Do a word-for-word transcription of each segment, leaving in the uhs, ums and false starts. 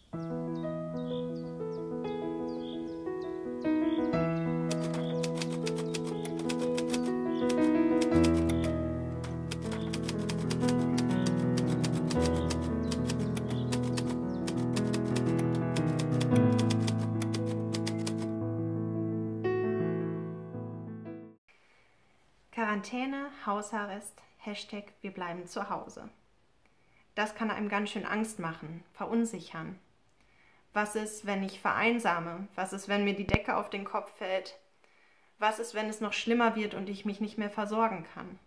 Quarantäne, Hausarrest, Hashtag wir bleiben zu Hause. Das kann einem ganz schön Angst machen, verunsichern. Was ist, wenn ich vereinsame? Was ist, wenn mir die Decke auf den Kopf fällt? Was ist, wenn es noch schlimmer wird und ich mich nicht mehr versorgen kann?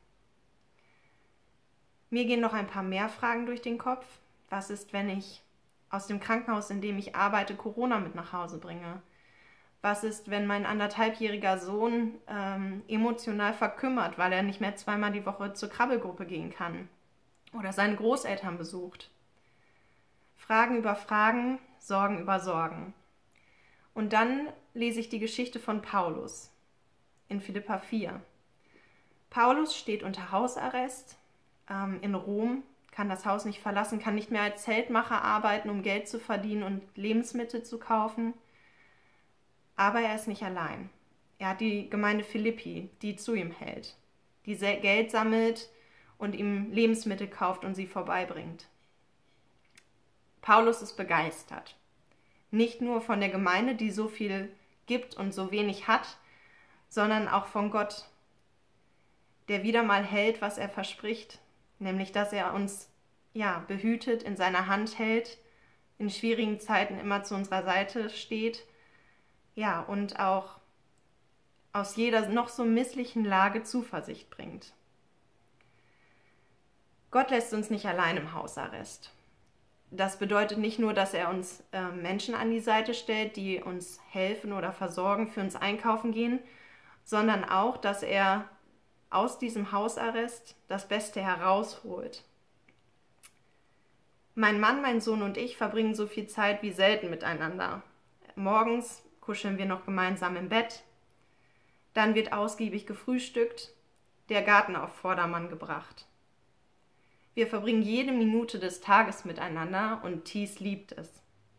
Mir gehen noch ein paar mehr Fragen durch den Kopf. Was ist, wenn ich aus dem Krankenhaus, in dem ich arbeite, Corona mit nach Hause bringe? Was ist, wenn mein anderthalbjähriger Sohn ähm, emotional verkümmert, weil er nicht mehr zweimal die Woche zur Krabbelgruppe gehen kann oder seine Großeltern besucht? Fragen über Fragen, Sorgen über Sorgen. Und dann lese ich die Geschichte von Paulus in Philipper vier. Paulus steht unter Hausarrest ähm, in Rom, kann das Haus nicht verlassen, kann nicht mehr als Zeltmacher arbeiten, um Geld zu verdienen und Lebensmittel zu kaufen. Aber er ist nicht allein. Er hat die Gemeinde Philippi, die zu ihm hält, die Geld sammelt und ihm Lebensmittel kauft und sie vorbeibringt. Paulus ist begeistert. Nicht nur von der Gemeinde, die so viel gibt und so wenig hat, sondern auch von Gott, der wieder mal hält, was er verspricht, nämlich dass er uns ja, behütet, in seiner Hand hält, in schwierigen Zeiten immer zu unserer Seite steht. Ja, und auch aus jeder noch so misslichen Lage Zuversicht bringt. Gott lässt uns nicht allein im Hausarrest. Das bedeutet nicht nur, dass er uns äh, Menschen an die Seite stellt, die uns helfen oder versorgen, für uns einkaufen gehen, sondern auch, dass er aus diesem Hausarrest das Beste herausholt. Mein Mann, mein Sohn und ich verbringen so viel Zeit wie selten miteinander. Morgens kuscheln wir noch gemeinsam im Bett. Dann wird ausgiebig gefrühstückt, der Garten auf Vordermann gebracht. Wir verbringen jede Minute des Tages miteinander und Thies liebt es.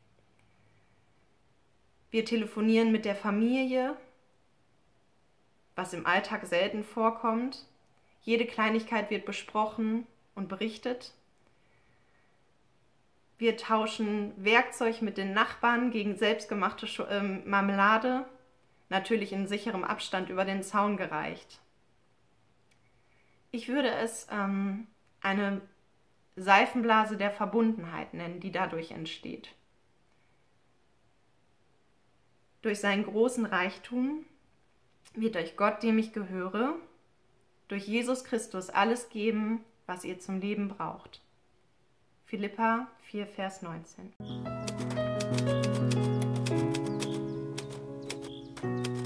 Wir telefonieren mit der Familie, was im Alltag selten vorkommt. Jede Kleinigkeit wird besprochen und berichtet. Wir tauschen Werkzeug mit den Nachbarn gegen selbstgemachte Sch- ähm, Marmelade, natürlich in sicherem Abstand über den Zaun gereicht. Ich würde es ähm, eine Seifenblase der Verbundenheit nennen, die dadurch entsteht. Durch seinen großen Reichtum wird euch Gott, dem ich gehöre, durch Jesus Christus alles geben, was ihr zum Leben braucht. Philipper vier, Vers neunzehn.